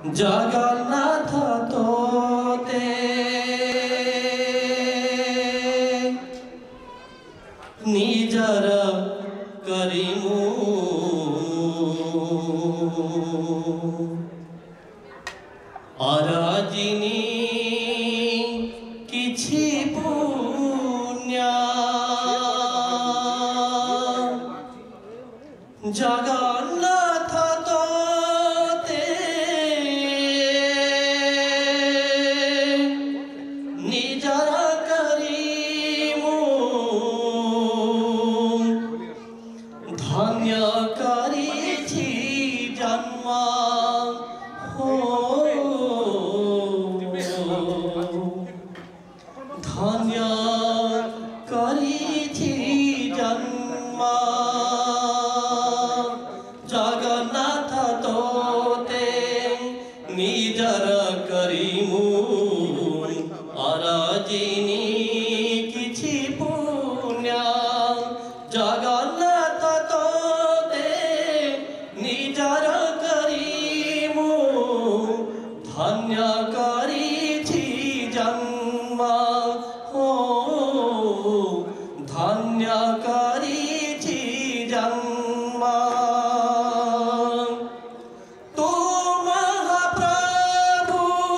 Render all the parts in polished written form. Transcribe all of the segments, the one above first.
जगन्नाथ तोते निजर करिमु अराजिनी किछि पुण्य जगन्नाथ तोते निजर करिमु धन्य करिछि जन्म हो धन्य करिछि जन्म जगन्नाथ तोते निजर करिमु अराजिनी किछि पुण्य जगन्नाथ तोते निजर करिमु धन्य करिछि जन्म हो धन्य करिछि जन्म तू महाप्रभु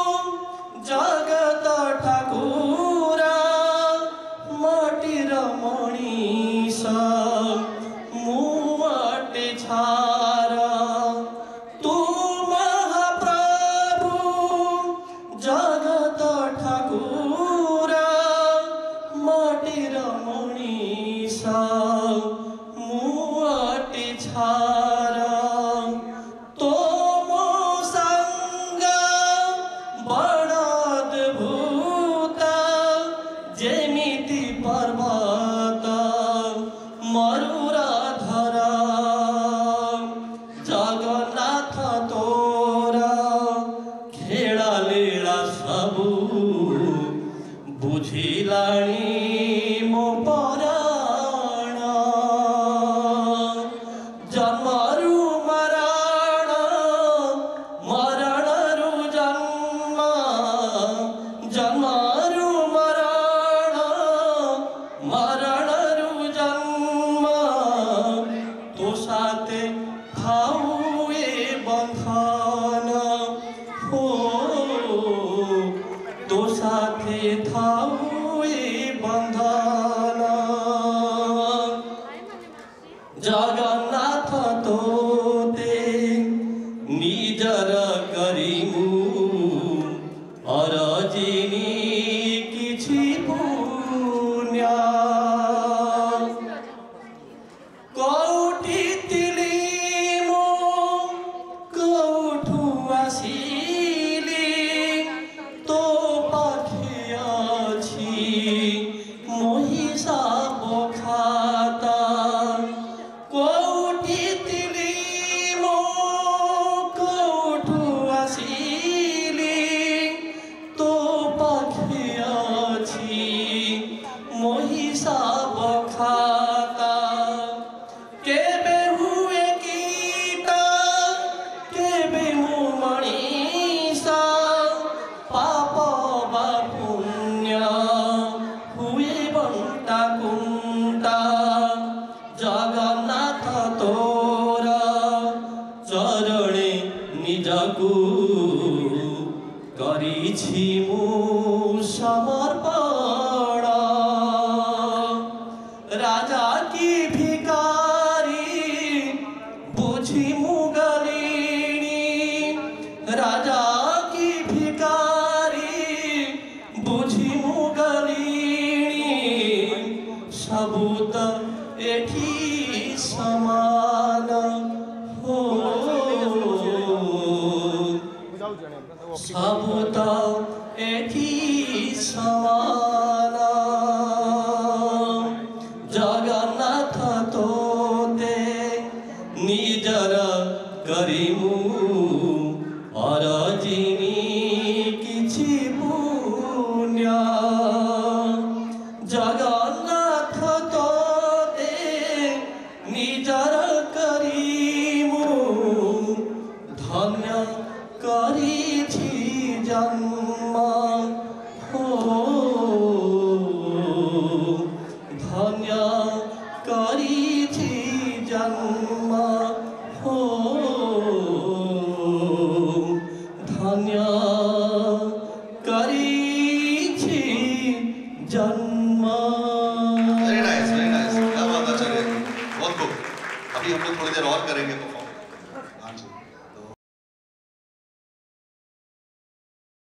जगत ठाकुर माटीर मणिष मुआटे छारा तू महाप्रभु जगत ठाकुर माटीर मणिष मुआटे छारा तो मो संग बड़ अद्भुत जेमिति पर्वत मरुराधरा जगन्नाथ तोरा खेला लीला सबु बुझिलाणी मो पराण जन्मरु मरण मरणरु जन्म जन्मरु मरण मरणरु जन्म तो साथे थाऊ ए बंधन हो तो साथे थाऊ ए बंधन जगन्नाथ तोते निजर करिमु अराजिनी किछि पुण्य कौठी तिलिमु कौठु आसिली तो पाखे अछि महिषा बखाता कौठी तिलिमु कौठु आसिली तो पाखे अछि महिषा बखाता केबे हुए कीटा केबे मु मणिषा पाप बा पुण्य हुए बंटा कुंटा जगन्नाथ तोरा चरणे निजकु करिछि मु समर्पण राजा की भिकारी बुझी मुगलिनी राजा की भिकारी बुझी मुगलिनी सबूत एठी समान हो सबूत एठी समान जगन्नाथ तोते निजर करिमु अराजिनी किछि पुण्य जगन्नाथ तोते निजर करिमु धन्य करी अभी हम लोग थोड़ी देर और करेंगे